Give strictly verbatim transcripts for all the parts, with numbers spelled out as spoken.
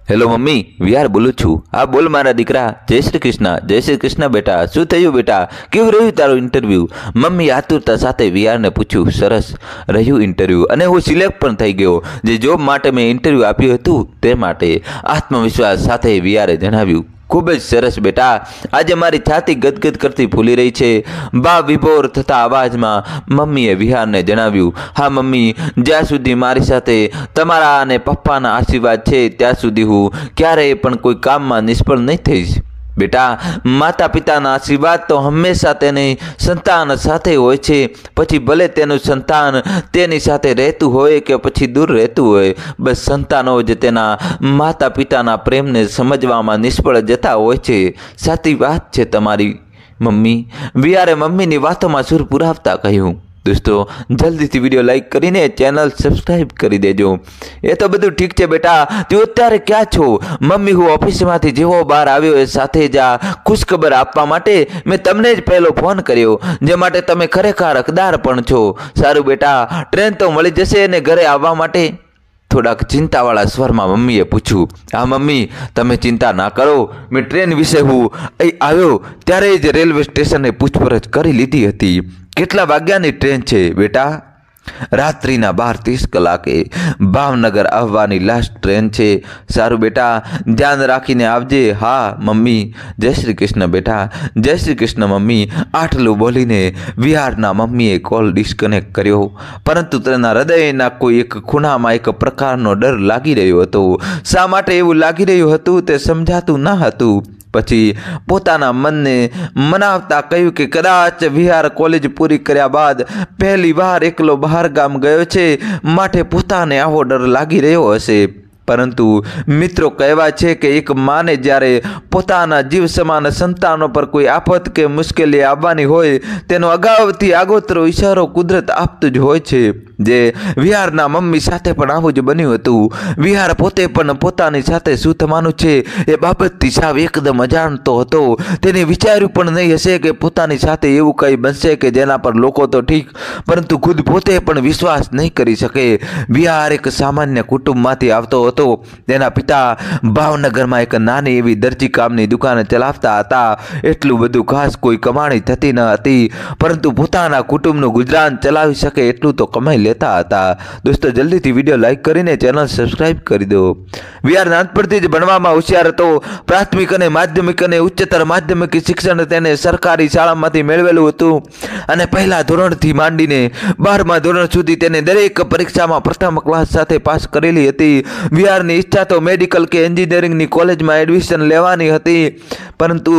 Hello mummy विहार बोलू छू। हाँ बोल मारा दीकरा। जय श्री कृष्ण जय श्री कृष्ण बेटा। शू थयुं बेटा? केवुं रह्युं तारुं इंटरव्यू? मम्मी आतुरता साथे विहार ने पूछ्યું। सरस रह्युं इंटरव्यू अने हूँ सिलेक्ट पण थई गयो। जे जॉब माटे मैं इंटरव्यू आप्युं हतुं ते माटे आत्मविश्वास साथे विहारे जणाव्युं। खूब ज सरस बेटा। आज मारी छाती गदगद करती फूली रही है। बा विभोर थता अवाज में मम्मीए विहार ने जणाव्युं। हाँ मम्मी, ज्यां सुधी मारी साथे तमारा अने पप्पाना आशीर्वाद छे त्यां सुधी हूँ क्यारेय पण कोई काम में निष्फळ नहीं थईश। बेटा, माता पिताना आशीर्वाद तो हमेशा तेनी संतान साथे होय छे। पछी भले तेनुं संतान तेनी साथे रहेतुं होय के पछी दूर रहेतुं होय, बस संतानो ज तेना माता पिताना प्रेमने समजवामां निष्फळ जता होय छे। साची वात छे तमारी मम्मी। विहारे मम्मीनी वातोमां सूर पुरावता कह्युं। दोस्तों जल्दी थी वीडियो लाइक करीने चैनल सब्सक्राइब करी देजो। ए तो बधुं ठीक छे बेटा, तू अत्यारे क्या छो? मम्मी हूँ ऑफिस मांथी जेवो बहार आव्यो ए साथे ज आ खुशखबर आपवा माटे मैं तमने ज पहेलो फोन कर्यो, जे माटे तमे खरेखर हकदार पण छो। सारुं बेटा, ट्रेन तो मळी जशे ने घरे आववा माटे? थोड़ाक चिंतावाळा स्वरमां मम्मीए पूछ्યું। हाँ मम्मी, तमे चिंता ना करो। मैं ट्रेन विषे हूँ અહીં આવ્યો ત્યારે જ રેલવે સ્ટેશને પૂછપરછ કરી લીધી હતી। કેટલા વાગ્યાની ટ્રેન છે બેટા? રાત્રિના બાર ત્રીસ કલાકે ભાવનગર આવવાની લાસ્ટ ટ્રેન છે। સારું બેટા, ધ્યાન રાખીને આવજે। હા મમ્મી। જય શ્રી કૃષ્ણ બેટા। જય શ્રી કૃષ્ણ મમ્મી। આટલું બોલીને વિહારના મમ્મીએ કોલ ડિસ્કનેક્ટ કર્યો, પરંતુ તેના હૃદયના કોઈ એક ખૂણામાં એક પ્રકારનો ડર લાગી રહ્યો હતો। શા માટે એવું લાગી રહ્યું હતું તે સમજાતું ન હતું। પછી પોતાના મનને મનાવતા કહ્યું કે કદાચ વિહાર કોલેજ પૂરી કર્યા બાદ પહેલી વાર એકલો બહાર ગામ ગયો છે, માટે પોતાને આવો ડર લાગી રહ્યો હશે। પરંતુ મિત્રો કહેવા છે કે એક માને જ્યારે પોતાના જીવ સમાન સંતાનો પર કોઈ આફત કે મુશ્કેલી આવવાની હોય તેનો અગાઉથી આગોતરો ઈશારો કુદરત આપતું જ હોય છે। જે વિહારના મમ્મી સાથે પણ આવું જ બન્યું હતું। વિહાર પોતે પણ પોતાની સાથે શું થવાનું છે એ બાબતથી સાવ એકદમ અજાણતો હતો। તેને વિચાર્યું પણ નહીં હશે કે પોતાની સાથે એવું કંઈ બનશે કે જેના પર લોકો તો ઠીક, પરંતુ ખુદ પોતે પણ વિશ્વાસ નહીં કરી શકે। વિહાર એક સામાન્ય કુટુંબમાંથી આવતો હતો। તેના પિતા ભાવનગરમાં એક નાની એવી દરજી કામની દુકાન ચલાવતા હતા। એટલું બધું ખાસ કોઈ કમાણી થતી ન હતી, પરંતુ પોતાના કુટુંબનું ગુજરાન ચલાવી શકે એટલું તો કમાઈ લેતા હતા। દોસ્તો જલ્દીથી વિડીયો લાઈક કરીને ચેનલ સબસ્ક્રાઇબ કરી દો। વિહાર નાનપણથી જ ભણવામાં હોશિયાર હતો। પ્રાથમિક અને માધ્યમિક અને ઉચ્ચતર માધ્યમિક શિક્ષણ તેને સરકારી શાળામાંથી મેળવેલું હતું અને પહેલા ધોરણથી માંડીને બારમા ધોરણ સુધી તેને દરેક પરીક્ષામાં પ્રથમ ક્લાસ સાથે પાસ કરેલી હતી। વિહારની ઈચ્છા તો મેડિકલ કે એન્જિનિયરિંગની કોલેજમાં એડમિશન લેવાની હતી, પરંતુ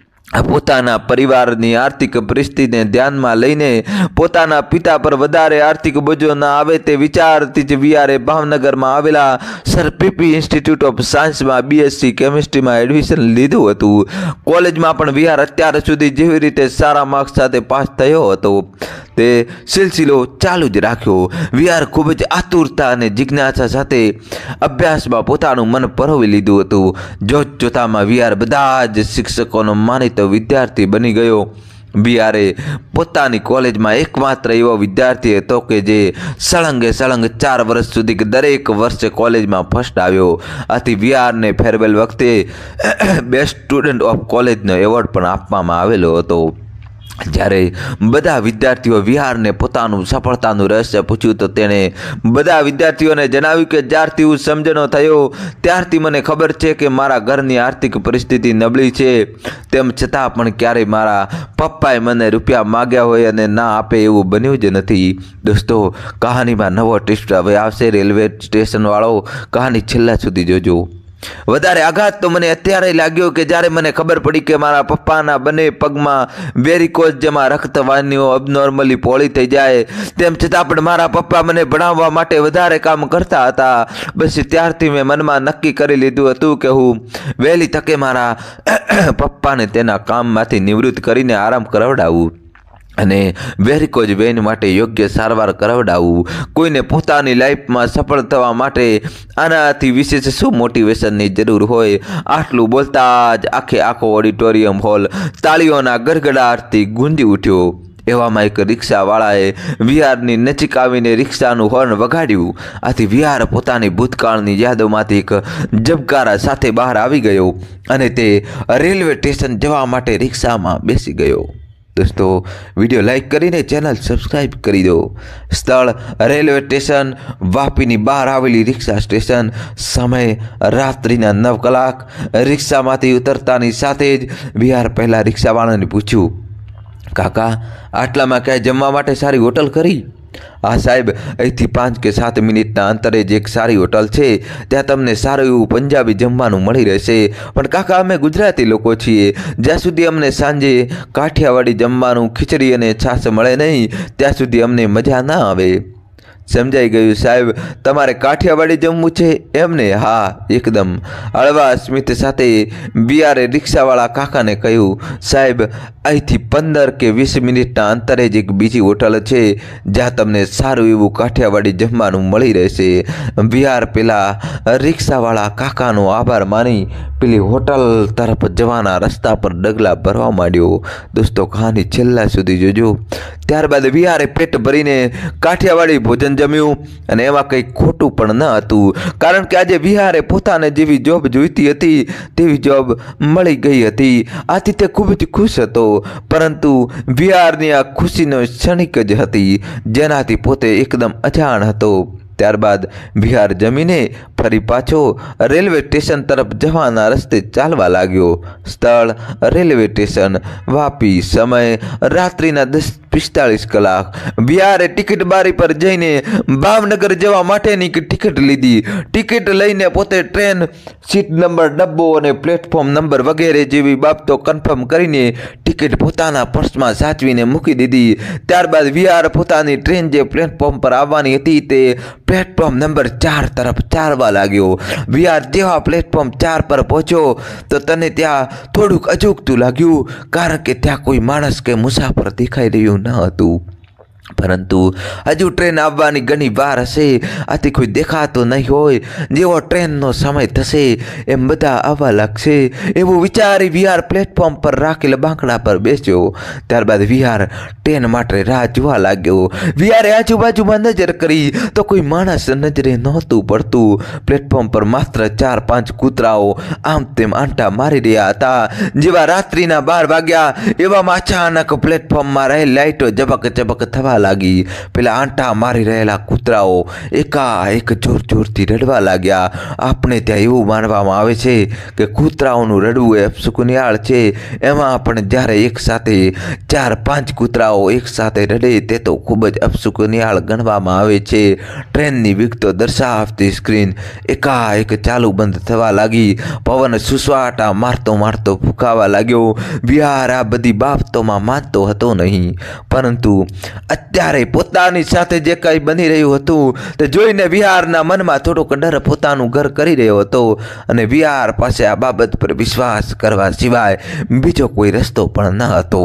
પોતાના પરિવારની આર્થિક પરિસ્થિતિને ધ્યાનમાં લઈને પોતાના પિતા પર વધારે આર્થિક બોજો ન આવે તે વિચારથી જ વિહારે ભાવનગરમાં આવેલા સર પીપી ઇન્સ્ટિટ્યૂટ ઓફ સાયન્સમાં બીએસસી કેમિસ્ટ્રીમાં એડમિશન લીધું હતું। કોલેજમાં પણ વિહાર અત્યાર સુધી જેવી રીતે સારા માર્ક્સ સાથે પાસ થયો હતો તે સિલસિલો ચાલુ જ રાખ્યો। વિહાર ખૂબ જ આતુરતા અને જિજ્ઞાસા સાથે અભ્યાસમાં પોતાનું મન પરોવી લીધું હતું। જોત જોતામાં વિહાર બધા જ શિક્ષકોનો માનિત વિદ્યાર્થી બની ગયો। વિહારે પોતાની કોલેજમાં એકમાત્ર એવો વિદ્યાર્થી હતો કે જે સળંગે સળંગ ચાર વર્ષ સુધી દરેક વર્ષે કોલેજમાં ફર્સ્ટ આવ્યો। આથી વિહારને ફેરવેલ વખતે બેસ્ટ સ્ટુડન્ટ ઓફ કોલેજનો એવોર્ડ પણ આપવામાં આવેલો હતો। જ્યારે બધા વિદ્યાર્થીઓ વિહારને પોતાનું સફળતાનું રહસ્ય પૂછ્યું તો તેણે બધા વિદ્યાર્થીઓને જણાવ્યું કે જ્યારથી હું સમજણો થયો ત્યારથી મને ખબર છે કે મારા ઘરની આર્થિક પરિસ્થિતિ નબળી છે, તેમ છતાં પણ ક્યારેય મારા પપ્પાએ મને રૂપિયા માગ્યા હોય અને ના આપે એવું બન્યું જ નથી। દોસ્તો કહાનીમાં નવો ટ્વિસ્ટ હવે આવશે। રેલવે સ્ટેશનવાળો કહાની છેલ્લા સુધી જોજો। વધારે આઘાત તો મને અત્યારે લાગ્યો કે જ્યારે મને ખબર પડી કે મારા પપ્પાના બંને પગમાં વેરિકોઝ જેમાં રક્તવાહિનીઓ અબનોર્મલી પોળી થઈ જાય, તેમ છતાં પણ મારા પપ્પા મને ભણાવવા માટે વધારે કામ કરતા હતા। બસ ત્યારથી મેં મનમાં નક્કી કરી લીધું હતું કે હું વહેલી તકે મારા પપ્પાને તેના કામમાંથી નિવૃત્ત કરીને આરામ કરાવડાવું અને વેરિકોઝ વેઇન માટે યોગ્ય સારવાર કરાવડાવું। કોઈને પોતાની લાઈફમાં સફળ થવા માટે આનાથી વિશેષ શું મોટિવેશનની જરૂર હોય? આટલું બોલતા જ આખે આખો ઓડિટોરિયમ હોલ તાળીઓના ગડગડાટથી ગુંજી ઉઠ્યો। એવામાં એક રિક્ષાવાળાએ વિહારની નજીક આવીને રિક્ષાનું હોર્ન વગાડ્યું. આથી વિહાર પોતાની ભૂતકાળની યાદોમાંથી એક ઝબકારા સાથે બહાર આવી ગયો અને તે રેલવે સ્ટેશન જવા માટે રિક્ષામાં બેસી ગયો. દોસ્તો, વિડીયો લાઈક કરીને ચેનલ સબસ્ક્રાઈબ કરી દો. સ્થળ રેલવે સ્ટેશન, વાપીની બહાર આવેલી રિક્ષા સ્ટેશન. સમય રાત્રિના નવ કલાક. રિક્ષામાંથી ઉતરતાની સાથે જ વિહાર પહેલાં રિક્ષાવાળાને પૂછ્યું, કાકા, આટલામાં ક્યાંય જમવા માટે સારી હોટલ ખરી? હા સાહેબ, અહીંથી પાંચ કે સાત મિનિટના અંતરે જ એક સારી હોટલ છે, ત્યાં તમને સારું એવું પંજાબી જમવાનું મળી રહેશે. પણ કાકા, અમે ગુજરાતી લોકો છીએ, જ્યાં સુધી અમને સાંજે કાઠિયાવાડી જમવાનું ખીચડી અને છાશ મળે નહીં ત્યાં સુધી અમને મજા ના આવે. સમજાઈ ગયું સાહેબ, તમારે કાઠિયાવાડી જમવું છે એમને? હા, એકદમ. હળવા સ્મિત સાથે વિહારે રિક્ષાવાળા કાકાને કહ્યું, સાહેબ, અહીંથી પંદર કે વીસ મિનિટના અંતરે જ એક બીજી હોટલ છે, જ્યાં તમને સારું એવું કાઠિયાવાડી જમવાનું મળી રહેશે. વિહાર પેલા રિક્ષાવાળા કાકાનો આભાર માની પેલી હોટલ તરફ જવાના રસ્તા પર ડગલા ભરવા માંડ્યો. દોસ્તો, કહાની છેલ્લા સુધી જોજો. ત્યારબાદ વિહારે પેટ ભરીને કાઠિયાવાડી ભોજન જમ્યું અને એમાં કંઈ ખોટું પણ ન હતું, કારણ કે આજે વિહારે પોતાને જેવી જોબ જોઈતી હતી તેવી જોબ મળી ગઈ હતી. આથી તે ખૂબ જ ખુશ હતો. પરંતુ વિહારની આ ખુશીનો ક્ષણિક જ હતી, જેનાથી પોતે એકદમ અજાણ હતો. ત્યારબાદ વિહાર જમીને ફરી પાછો રેલવે સ્ટેશન તરફ જવાના રસ્તે ચાલવા લાગ્યો. સ્થળ રેલવે સ્ટેશન, વાપી. સમય રાત્રિના દસ પિસ્તાળીસ કલાક. વિહારે ટિકિટ બારી પર જઈને ભાવનગર જવા માટેની ટિકિટ લીધી. ટિકિટ લઈને પોતે ટ્રેન સીટ નંબર, ડબ્બો અને પ્લેટફોર્મ નંબર વગેરે જેવી બાબતો કન્ફર્મ કરીને ટિકિટ પોતાના પર્સમાં સાચવીને મૂકી દીધી. ત્યારબાદ વિહાર પોતાની ટ્રેન જે પ્લેટફોર્મ પર આવવાની હતી તે પ્લેટફોર્મ નંબર ચાર તરફ ચાલવા લાગ્યો. વિહાર જેવા પ્લેટફોર્મ ચાર પર પહોંચ્યો તો તને ત્યાં થોડુંક અજુગતું લાગ્યું, કારણ કે ત્યાં કોઈ માણસ કે મુસાફર દેખાઈ રહ્યું ન હતું. પરંતુ હજુ ટ્રેન આવવાની ઘણી વાર હશે, આથી કોઈ દેખાતો નહીં હોય. જેવો ટ્રેનનો સમય થશે એમ બધા આવવા લાગશે એવું વિચારી વિહાર પ્લેટફોર્મ પર રાખેલ બાંકડા પર બેસ્યો. ત્યારબાદ વિહાર ટ્રેન માટે રાહ જોવા લાગ્યો. વિહારે આજુબાજુમાં નજર કરી તો કોઈ માણસ નજરે નહોતું પડતું. પ્લેટફોર્મ પર માત્ર ચાર પાંચ કૂતરાઓ આમ તેમ આંટા મારી રહ્યા હતા. જેવા રાત્રિના બાર વાગ્યા એવામાં અચાનક પ્લેટફોર્મમાં રહેલ લાઇટો ઝબક ઝબક થવા લાગી. પેલા આંટા મારી રહેલા કૂતરાઓ એકાએક જોર જોરથી રડવા લાગ્યા. આપણે ત્યાં એવું માનવામાં આવે છે કે કૂતરાઓનું રડવું એ અપશુકનિયાળ છે. એમાં પણ જ્યારે એક સાથે ચાર પાંચ કૂતરાઓ એક સાથે રડે તે તો ખૂબ જ અપશુકનિયાળ ગણવામાં આવે છે. ટ્રેનની વિગતો દર્શાવતી સ્ક્રીન એકાએક ચાલુ બંધ થવા લાગી. પવન સુસવાટા મારતો મારતો ફૂંકાવા લાગ્યો. વિહાર આ બધી બાબતોમાં માનતો હતો નહીં, પરંતુ અત્યારે પોતાની સાથે જે કંઈ બની રહ્યું હતું તે જોઈને વિહારના મનમાં થોડોક ડર પોતાનું ઘર કરી રહ્યો હતો અને વિહાર પાસે આ બાબત પર વિશ્વાસ કરવા સિવાય બીજો કોઈ રસ્તો પણ ન હતો.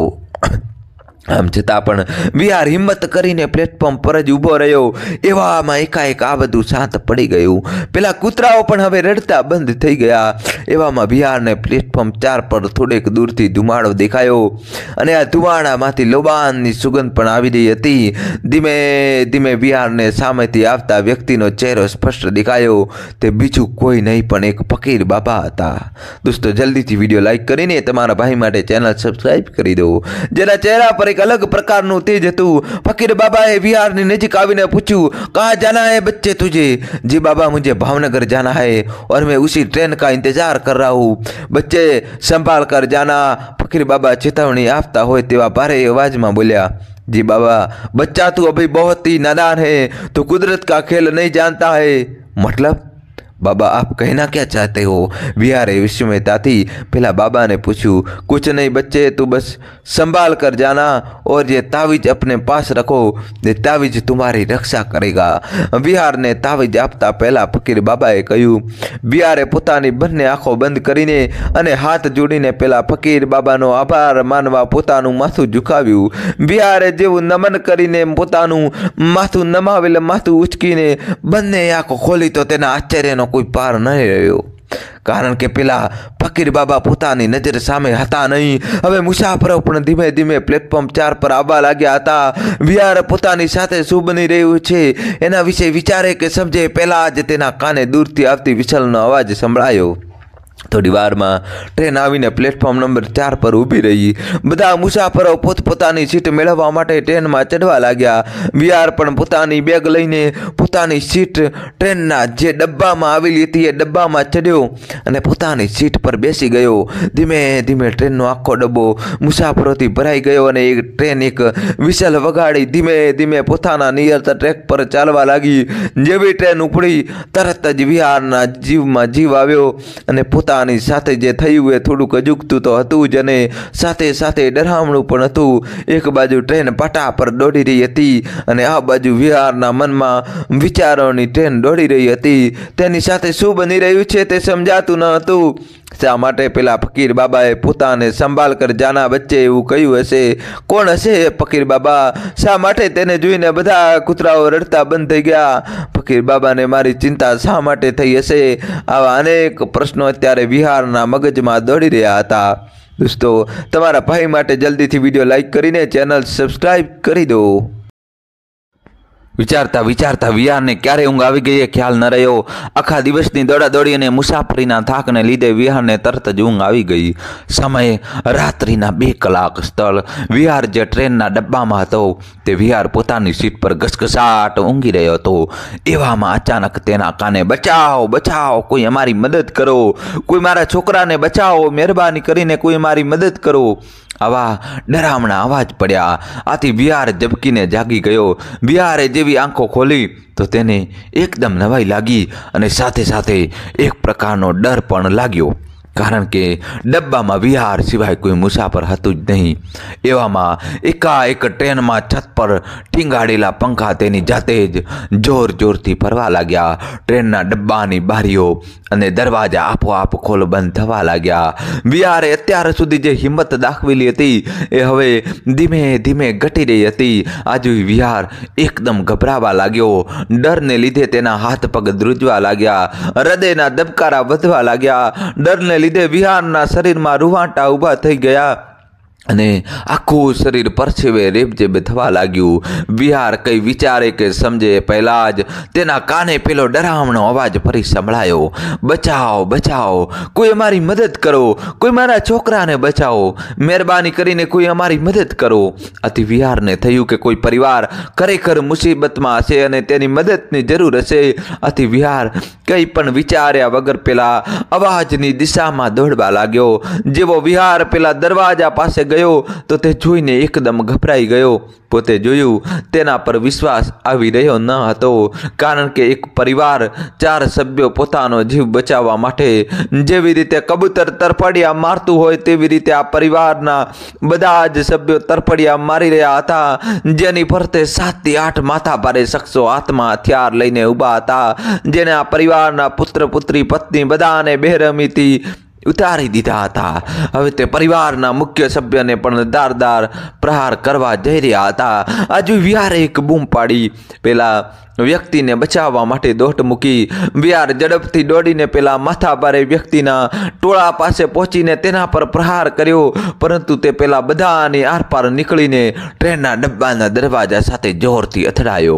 આમ છતાં પણ વિહાર હિંમત કરીને પ્લેટફોર્મ પર જ ઊભો રહ્યો. એવામાં એકાએક આ બધું શાંત પડી ગયું. પેલા કૂતરાઓ પણ હવે રડતા બંધ થઈ ગયા. એવામાં વિહારને પ્લેટફોર્મ ચાર પર થોડેક દૂરથી ધુમાડો દેખાયો અને આ ધુમાડામાંથી લોબાનની સુગંધ પણ આવી રહી હતી. ધીમે ધીમે વિહારને સામેથી આવતા વ્યક્તિનો ચહેરો સ્પષ્ટ દેખાયો. તે બીજું કોઈ નહીં પણ એક ફકીર બાબા હતા. દોસ્તો, જલ્દીથી વિડીયો લાઈક કરીને તમારા ભાઈ માટે ચેનલ સબસ્ક્રાઈબ કરી દો, જેના ચહેરા પર એક अलग प्रकारનું તેજ હતું. ફકીર બાબાએ વિહારની નજીક આવીને પૂછ્યું, कहाँ जाना है बच्चे तुझे? जी बाबा, मुझे भावनगर जाना है और मैं उसी ट्रेन का इंतजार कर रहा हूँ. बच्चे संभाल कर जाना. फकीर बाबा चेतावनी આપતા હોય તેવા ભારે અવાજમાં બોલ્યા, जी बाबा, बच्चा तू अभी बहुत ही नादान है, तो कुदरत का खेल नहीं जानता है. मतलब बाबा, आप कहना क्या चाहते हो? विहारे विस्मयता थी पहला बाबा ने पूछू, कुछ नहीं बच्चे, तू बस संभाल कर जाना और ये तावीज अपने पास रखो, ये तावीज तुम्हारी रक्षा करेगा. વિહારને તાવીજ આપતા પહેલા ફકીર બાબાએ કહ્યું. વિહારે પોતાની બંને આંખો બંધ કરીને અને હાથ જોડીને પહેલા ફકીર બાબાનો આભાર માનવા પોતાનું માથું ઝુકાવ્યું. વિહારે જેવું નમન કરીને પોતાનું માથું નમાવેલ માથું ઉચકીને બંને આંખો ખોલી તો તેના આશ્ચર્યનો કોઈ પાર ન રહ્યો. કારણ કે પેલા ફકીર બાબા પોતાની નજર સામે હતા નહીં. હવે મુસાફરો પણ ધીમે ધીમે પ્લેટફોર્મ ચાર પર આવવા લાગ્યા હતા. વિહાર પોતાની સાથે શું બની રહ્યું છે એના વિશે વિચારે કે સમજે પહેલાં જ તેના કાને દૂરથી આવતી વિસલનો અવાજ સંભળાયો. થોડી વારમાં ટ્રેન આવીને પ્લેટફોર્મ નંબર ચાર પર ઊભી રહી. બધા મુસાફરો પોતપોતાની સીટ મેળવવા માટે ટ્રેનમાં ચડવા લાગ્યા. વિહાર પણ પોતાની બેગ લઈને પોતાની સીટ ટ્રેનના જે ડબ્બામાં આવેલી હતી એ ડબ્બામાં ચડ્યો અને પોતાની સીટ પર બેસી ગયો. ધીમે ધીમે ટ્રેનનો આખો ડબ્બો મુસાફરોથી ભરાઈ ગયો અને એક ટ્રેન એક વિસલ વગાડી ધીમે ધીમે પોતાના નિયત ટ્રેક પર ચાલવા લાગી. જેવી ટ્રેન ઉપડી તરત જ વિહારના જીવમાં જીવ આવ્યો અને પોતાની સાથે જે થયું એ થોડુંક અજુગતું તો હતું જ અને સાથે સાથે ડરામણું પણ હતું. એક બાજુ ટ્રેન પાટા પર દોડી રહી હતી અને આ બાજુ વિહારના મનમાં વિચારોની ટ્રેન દોડી રહી હતી. તેની સાથે શું બની રહ્યું છે તે સમજાતું ન હતું. શા માટે પેલા ફકીર બાબાએ પોતાને સંભાળ કર જાના વચ્ચે એવું કહ્યું હશે? કોણ હશે ફકીર બાબા? શા માટે તેને જોઈને બધા કૂતરાઓ રડતા બંધ થઈ ગયા? ફકીર બાબાને મારી ચિંતા શા માટે થઈ હશે? આવા અનેક પ્રશ્નો અત્યારે વિહારના મગજમાં દોડી રહ્યા હતા. દોસ્તો, તમારા ભાઈ માટે જલ્દીથી વિડીયો લાઈક કરીને ચેનલ સબસ્ક્રાઈબ કરી દો. વિચારતા વિચારતા વિહારને ક્યારે ઊંઘ આવી ગઈ એ ખ્યાલ ન રહ્યો. આખા દિવસની દોડાદોડી અને મુસાફરીના થાકને લીધે વિહારને તરત જ ઊંઘ આવી ગઈ. સમય રાત્રિના બે કલાક. સ્થળ વિહાર જે ટ્રેનના ડબ્બામાં હતો તે વિહાર પોતાની સીટ પર ઘસઘસાટ ઊંઘી રહ્યો હતો. એવામાં અચાનક તેના કાને બચાવો બચાવો, કોઈ અમારી મદદ કરો, કોઈ મારા છોકરાને બચાવો, મહેરબાની કરીને કોઈ મારી મદદ કરો, આવા ડરામણા અવાજ પડ્યા. આથી વિહાર ઝબકીને જાગી ગયો. વિહારે જેવી આંખો ખોલી તો તેને એકદમ નવાઈ લાગી અને સાથે સાથે એક પ્રકારનો ડર પણ લાગ્યો. કારણ કે ડબ્બામાં વિહાર સિવાય કોઈ મુસાફર હતું જ નહીં. એવામાં એકાએક ટ્રેનમાં છત પર ટીંગાડેલા પંખા તેની જાતે જ જોર જોરથી ફરવા લાગ્યા. ટ્રેનના ડબ્બાની બારીઓ અને દરવાજા આપોઆપ ખોલ બંધ થવા લાગ્યા. વિહારે અત્યાર સુધી જે હિંમત દાખવેલી હતી એ હવે ધીમે ધીમે ઘટી રહી હતી. આજુ વિહાર એકદમ ગભરાવા લાગ્યો. ડરને લીધે તેના હાથ પગ ધ્રુજવા લાગ્યા. હૃદયના ધબકારા વધવા લાગ્યા. ડરને લીધે વિહારના શરીરમાં રૂવાંટા ઊભા થઈ ગયા અને આખું શરીર પરસેવે રેબઝેબ થવા લાગ્યું. વિહાર કંઈ વિચારે કે સમજે પહેલાં જ તેના કાને પેલો ડરામણો અવાજ ફરી સંભળાયો. બચાવો બચાવો, કોઈ અમારી મદદ કરો, કોઈ મારા છોકરાને બચાવો, મહેરબાની કરીને કોઈ અમારી મદદ કરો. આથી વિહારને થયું કે કોઈ પરિવાર ખરેખર મુસીબતમાં હશે અને તેની મદદની જરૂર હશે. આથી વિહાર કંઈ પણ વિચાર્યા વગર પેલા અવાજની દિશામાં દોડવા લાગ્યો. જેવો વિહાર પેલા દરવાજા પાસે ગયો તો તે જોઈને એકદમ ગભરાઈ ગયો. પોતે જોયું તેના પર વિશ્વાસ આવી રહ્યો ન હતો. કારણ કે એક પરિવાર ચાર સભ્યો પોતાનો જીવ બચાવવા માટે જેવી રીતે કબૂતર તરફડિયા મારતું હોય તેવી રીતે આ પરિવારના બધા જ સભ્યો તરફડિયા મારી રહ્યા હતા. જેની ફરતે સાતથી આઠ માથા ભારે શખ્સો હાથમાં હથિયાર લઈને ઊભા હતા, જેને આ પરિવારના પુત્ર પુત્રી પત્ની બધાને બેરહમીથી ઉતારી દીધા હતા. હવે તે પરિવારના મુખ્ય સભ્યને પણ ધારદાર પ્રહાર કરવા જઈ રહ્યા હતા. આજુ વિહારે એક બૂમ પાડી પેલા વ્યક્તિને બચાવવા માટે દોટ મૂકી. વિહાર ઝડપથી દોડીને પેલા માથાભારે વ્યક્તિના ટોળા પાસે પહોંચીને તેના પર પ્રહાર કર્યો. પરંતુ તે પેલા બધાની આરપાર નીકળીને ટ્રેનના ડબ્બાના દરવાજા સાથે જોરથી અથડાયો.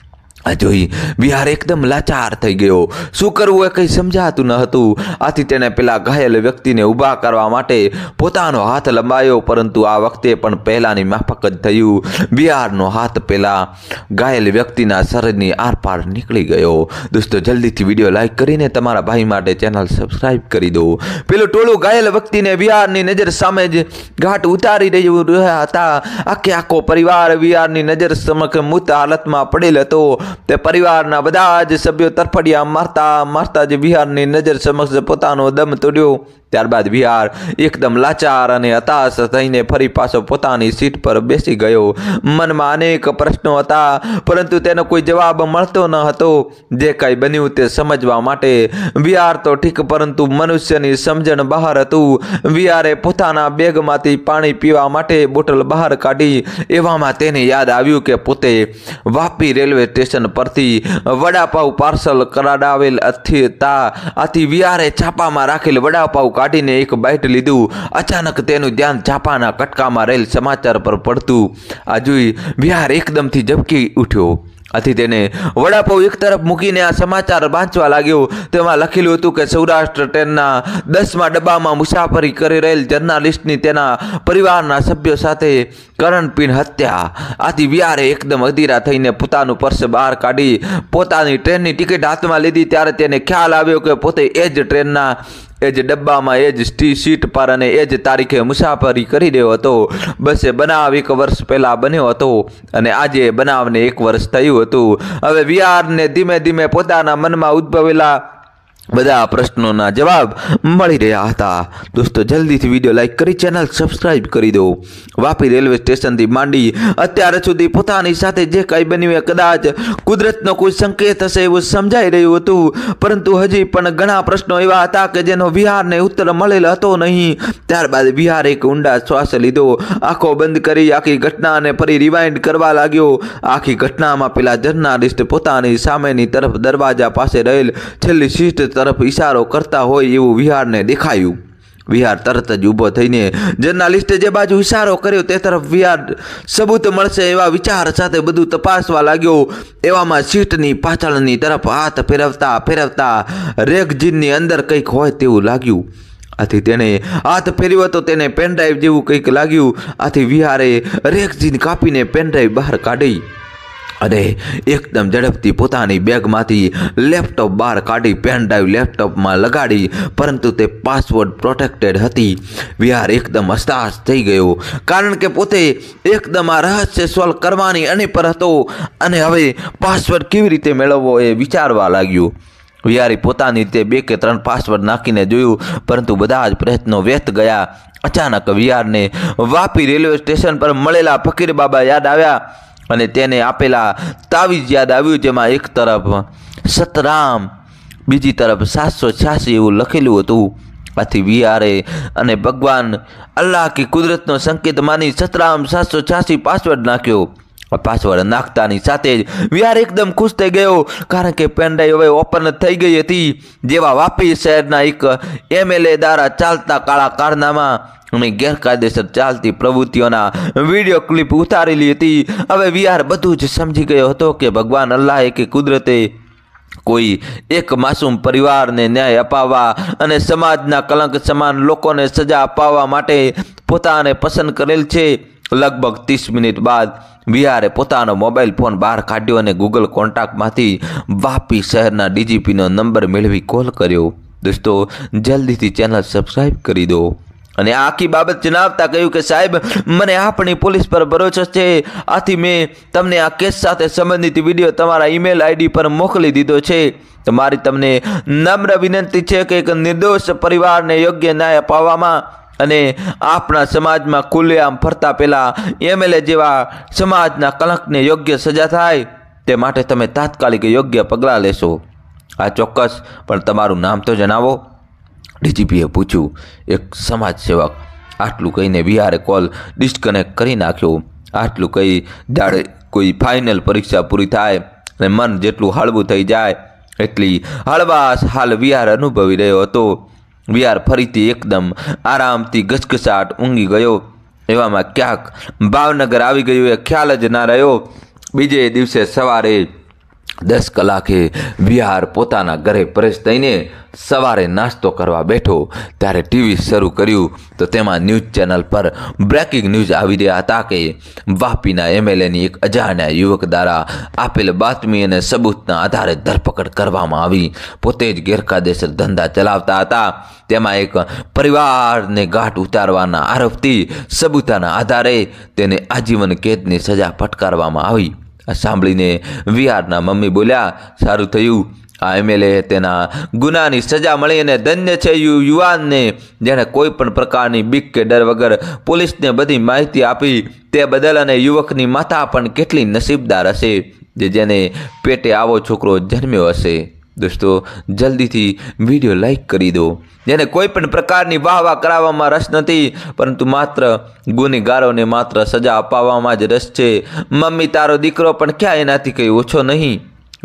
આ જોઈ વિહાર એકદમ લાચાર થઈ ગયો. શું કરવું એ કંઈ સમજાતું ન હતું. આથી તેણે પેલા ઘાયલ વ્યક્તિને ઊભા કરવા માટે પોતાનો હાથ લંબાયો, પરંતુ આ વખતે પણ પહેલાની માફક જ થયું. વિહારનો હાથ પેલા ઘાયલ વ્યક્તિના શરીરની આરપાર નીકળી ગયો. દોસ્તો, જલ્દીથી વિડીયો લાઈક કરીને તમારા ભાઈ માટે ચેનલ સબસ્ક્રાઈબ કરી દો. પેલું ટોળું ઘાયલ વ્યક્તિને વિહારની નજર સામે જ ઘાટ ઉતારી રહ્યું રહ્યા હતા. આખે આખો પરિવાર વિહારની નજર સમક્ષ મૃત હાલતમાં પડેલ હતો. તે પરિવારના બધા જ સભ્યો તરફડિયા મારતા મારતા જ વિહારની નજર સમક્ષ પોતાનો દમ તોડ્યો. ત્યારબાદ વિહાર એકદમ લાચાર અને હતાશ થઈને ફરી પાછો પોતાની સીટ પર બેસી ગયો. મનમાં અનેક પ્રશ્નો હતા, પરંતુ તેનો કોઈ જવાબ મળતો ન હતો. જે કંઈ બન્યું તે સમજવા માટે વિહાર તો ઠીક, પરંતુ મનુષ્યની સમજણ બહાર હતું. વિહારે પોતાના બેગમાંથી પાણી પીવા માટે બોટલ બહાર કાઢી. એવામાં તેને યાદ આવ્યું કે પોતે વાપી રેલવે સ્ટેશન સ્ટેશન પરથી વડાપાઉં પાર્સલ કરાડાવેલ તા આથી વિહારે છાપામાં રાખેલ વડાપાઉં કાઢીને એક બાઈટ લીધું. અચાનક તેનું ધ્યાન છાપાના કટકામાં રહેલ સમાચાર પર પડતું. આ જોઈ વિહાર એકદમથી ઝબકી ઉઠ્યો. આથી તેને વડાપાઉં એક તરફ મૂકીને આ સમાચાર વાંચવા લાગ્યો. તેમાં લખેલું હતું કે સૌરાષ્ટ્ર ટ્રેનના દસમા ડબ્બામાં મુસાફરી કરી રહેલ જર્નાલિસ્ટની તેના પરિવારના સભ્યો સાથે કરણપીણ હત્યા. આથી વિહારે એકદમ અધીરા થઈને પોતાનું પર્સ બહાર કાઢી પોતાની ટ્રેનની ટિકિટ હાથમાં લીધી. ત્યારે તેને ખ્યાલ આવ્યો કે પોતે એ જ ટ્રેનના એ જ ડબ્બામાં એ જ સીટ પર અને એ જ તારીખે મુસાફરી કરી રહ્યો હતો. બસ એ બનાવ એક વર્ષ પહેલાં બન્યો હતો અને આજે બનાવને એક વર્ષ થયું હતું. હવે વિહારને ધીમે ધીમે પોતાના મનમાં ઉદ્ભવેલા બધા પ્રશ્નોના જવાબ મળી રહ્યા હતા. દોસ્તો જલ્દીથી વિડીયો લાઈક કરી ચેનલ સબસ્ક્રાઈબ કરી દો. વાપી રેલવે સ્ટેશનથી માંડી અત્યાર સુધી પોતાની સાથે જે કંઈ બન્યું એ કદાચ કુદરતનો કોઈ સંકેત હશે એવું સમજાઈ રહ્યું હતું, પરંતુ હજી પણ ઘણા પ્રશ્નો એવા હતા કે જેનો વિહારને ઉત્તર મળેલ હતો નહીં. ત્યારબાદ વિહાર એક ઊંડા શ્વાસ લીધો, આંખો બંધ કરી આખી ઘટનાને ફરી રિવાઇન્ડ કરવા લાગ્યો. આખી ઘટનામાં પેલા જર્નાલિસ્ટ પોતાની સામેની તરફ દરવાજા પાસે રહેલ છેલ્લી સીટ તરફ ઇશારો કરતા હોય એવું વિહારને દેખાયું. વિહાર તરત જ ઊભો થઈને જર્નાલિસ્ટે જે બાજુ ઇશારો કર્યો તે તરફ વિહાર સબૂત મળશે એવા વિચાર સાથે બધું તપાસવા લાગ્યો. એવામાં સીટની પાછળની તરફ હાથ ફેરવતા ફેરવતા રેગઝીનની અંદર કંઈક હોય તેવું લાગ્યું. આથી તેણે હાથ ફેરવ્યો તો તેને પેનડ્રાઈવ જેવું કંઈક લાગ્યું. આથી વિહારે રેગઝીન કાપીને પેનડ્રાઈવ બહાર કાઢી અને એકદમ ઝડપથી પોતાની બેગમાંથી લેપટોપ બહાર કાઢી પેનડ્રાઈવ લેપટોપમાં લગાડી, પરંતુ તે પાસવર્ડ પ્રોટેક્ટેડ હતી. વિહાર એકદમ હતાશ થઈ ગયો, કારણ કે પોતે એકદમ આ રહસ્ય સોલ્વ કરવાની અણી પર હતો અને હવે પાસવર્ડ કેવી રીતે મેળવવો એ વિચારવા લાગ્યો. વિહારે પોતાની રીતે બે કે ત્રણ પાસવર્ડ નાખીને જોયું, પરંતુ બધા જ પ્રયત્નો વ્યર્થ ગયા. અચાનક વિહારને વાપી રેલવે સ્ટેશન પર મળેલા ફકીર બાબા યાદ આવ્યા અને તેને આપેલા તાવીજ યાદ આવ્યું, જેમાં એક તરફ સતરામ બીજી તરફ સાતસો છ્યાસી એવું લખેલું હતું. આથી વિહારે અને ભગવાન અલ્લાહ કી કુદરતનો સંકેત માની સતરામ સાતસો છ્યાસી પાસવર્ડ નાખ્યો. પાસવર્ડ નાખતાની સાથે જ વિહાર એકદમ ખુશ થઈ ગયો, કારણ કે પેનડ્રાઈવ હવે ઓપન થઈ ગઈ હતી. જેવા વાપી શહેરના એક એમએલએ દ્વારા ચાલતા કાળા કારનામા અને ગેરકાયદેસર ચાલતી પ્રવૃત્તિઓના વિડીયો ક્લિપ ઉતારેલી હતી. હવે વિહાર બધું જ સમજી ગયો હતો કે ભગવાન અલ્લાહે કે કુદરતે કોઈ એક માસૂમ પરિવારને ન્યાય અપાવવા અને સમાજના કલંક સમાન લોકોને સજા અપાવવા માટે પોતાને પસંદ કરેલ છે. લગભગ ત્રીસ મિનિટ બાદ વિહારે પોતાનો મોબાઈલ ફોન બહાર કાઢ્યો અને ગૂગલ કોન્ટેક્ટમાંથી વાપી શહેરના ડીજીપીનો નંબર મેળવી કોલ કર્યો. દોસ્તો જલ્દીથી ચેનલ સબસ્ક્રાઈબ કરી દો. અને આ આખી બાબત જણાવતા કહ્યું કે સાહેબ, મને આપણી પોલીસ પર ભરોસો છે, આથી મેં તમને આ કેસ સાથે સંબંધિત વિડીયો તમારા ઈમેલ આઈડી પર મોકલી દીધો છે. તમારી તમને નમ્ર વિનંતી છે કે એક નિર્દોષ પરિવારને યોગ્ય ન્યાય અપાવવામાં અને આપણા સમાજમાં ખુલ્લેઆમ ફરતા પહેલા એમએલએ જેવા સમાજના કલંકને યોગ્ય સજા થાય તે માટે તમે તાત્કાલિક યોગ્ય પગલાં લેશો. આ ચોક્કસ, પણ તમારું નામ તો જણાવો, ડીજીપીએ પૂછ્યું. એક સમાજ સેવક. આટલું કહીને વિહારે કોલ ડિસ્કનેક્ટ કરી નાખ્યો. આટલું કહી દાડે કોઈ ફાઇનલ પરીક્ષા પૂરી થાય અને મન જેટલું હળવું થઈ જાય એટલી હળવાશ હાલ વિહાર અનુભવી રહ્યો હતો. વિહાર ફરીથી એકદમ આરામથી ગસગસાટ ઊંઘી ગયો. એવામાં ક્યાંક ભાવનગર આવી ગયું એ ખ્યાલ જ ના રહ્યો. બીજે દિવસે સવારે દસ કલાકે વિહાર પોતાના ઘરે ફ્રેશ થઈને સવારે નાસ્તો કરવા બેઠો ત્યારે ટીવી શરૂ કર્યું તો તેમાં ન્યૂઝ ચેનલ પર બ્રેકિંગ ન્યૂઝ આવી રહ્યા હતા કે વાપીના એમએલએની એક અજાણ્યા યુવક દ્વારા આપેલ બાતમી અને સબૂતના આધારે ધરપકડ કરવામાં આવી. પોતે જ ગેરકાયદેસર ધંધા ચલાવતા હતા. તેમાં એક પરિવારને ગાંઠ ઉતારવાના આરોપથી સબૂતાના આધારે તેને આજીવન કેદની સજા ફટકારવામાં આવી. આ સાંભળીને વિહારના મમ્મી બોલ્યા, સારું થયું, આ એમએલએ તેના ગુનાની સજા મળી અને ધન્ય છે યુવાનને જેણે કોઈ પણ પ્રકારની બીક કે ડર વગર પોલીસને બધી માહિતી આપી તે બદલ. અને યુવકની માતા પણ કેટલી નસીબદાર હશે જે જેને પેટે આવો છોકરો જન્મ્યો હશે. દોસ્તો જલ્દીથી વિડીયો લાઈક કરી દો. જેને કોઈ પણ પ્રકારની વાહ વાહ કરાવવામાં રસ નથી, પરંતુ માત્ર ગુનેગારોને માત્ર સજા અપાવવામાં જ રસ છે. મમ્મી, તારો દીકરો પણ ક્યાં એનાથી કંઈ ઓછો નહીં.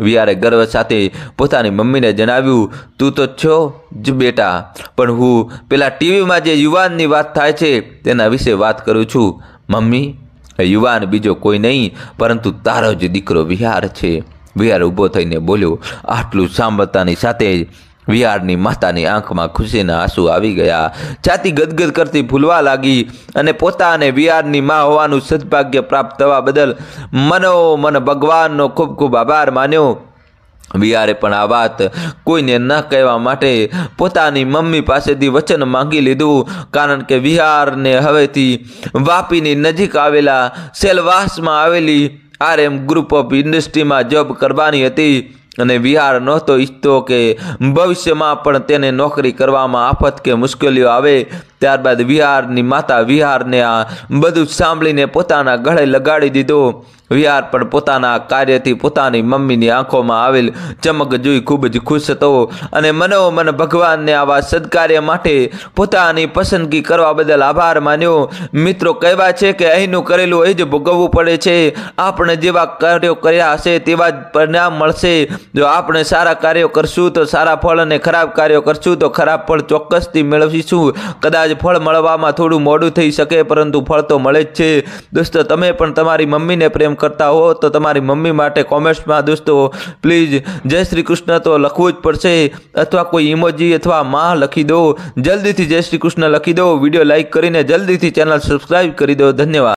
વિહારે ગર્વ સાથે પોતાની મમ્મીને જણાવ્યું, તું તો છો જ બેટા, પણ હું પેલા ટીવીમાં જે યુવાનની વાત થાય છે તેના વિશે વાત કરું છું. મમ્મી, યુવાન બીજો કોઈ નહીં પરંતુ તારો જ દીકરો વિહાર છે. વિહાર ઊભો થઈને બોલ્યો. આટલું સાંભળતાની સાથે જ વિહારની માતાની આંખમાં ખુશીના આંસુ આવી ગયા. છાતી ગદગદ કરતી ફૂલવા લાગી અને પોતાને વિહારની માં હોવાનું સદભાગ્ય પ્રાપ્ત થવા બદલ મનોમન ભગવાનનો ખૂબ ખૂબ આભાર માન્યો. વિહારે પણ આ વાત કોઈને ન કહેવા માટે પોતાની મમ્મી પાસેથી વચન માંગી લીધું, કારણ કે વિહારને હવેથી વાપીની નજીક આવેલા સેલવાસમાં આવેલી આર એમ ગ્રુપ ઓફ ઇન્ડસ્ટ્રીમાં જોબ કરવાની હતી અને વિહાર નહોતો ઈચ્છતો કે ભવિષ્યમાં પણ તેને નોકરી કરવામાં આફત કે મુશ્કેલીઓ આવે. ત્યારબાદ વિહારની માતા વિહારને આ બધું સાંભળીને પોતાના ગળે લગાડી દીધો. વિહાર પણ પોતાના કાર્યથી પોતાની મમ્મીની આંખોમાં આવેલ ચમક જોઈ ખૂબ જ ખુશ હતો અને મનોમન ભગવાનને આવા સદકાર્ય માટે પોતાની પસંદગી કરવા બદલ આભાર માન્યો. મિત્રો, કહેવાય છે કે અહીંનું કરેલું અહીં જ ભોગવવું પડે છે. આપણે જેવા કાર્યો કર્યા હશે તેવા જ પરિણામ મળશે. જો આપણે સારા કાર્યો કરશું તો સારા ફળ અને ખરાબ કાર્યો કરશું તો ખરાબ ફળ ચોક્કસથી મેળવીશું. કદાચ ફળ મળવામાં થોડું મોડું થઈ શકે પરંતુ ફળ તો મળે જ છે. દોસ્તો, તમે પણ તમારી મમ્મીને પ્રેમ કરતા હો તો તમારી મમ્મી માટે કોમેન્ટ્સમાં દોસ્તો પ્લીઝ જય શ્રી કૃષ્ણ તો લખવું જ પડશે, અથવા કોઈ ઇમોજી અથવા માં લખી દો. જલ્દીથી જય શ્રી કૃષ્ણ લખી દો. વિડીયો લાઈક કરીને જલ્દીથી ચેનલ સબસ્ક્રાઈબ કરી દો. ધન્યવાદ.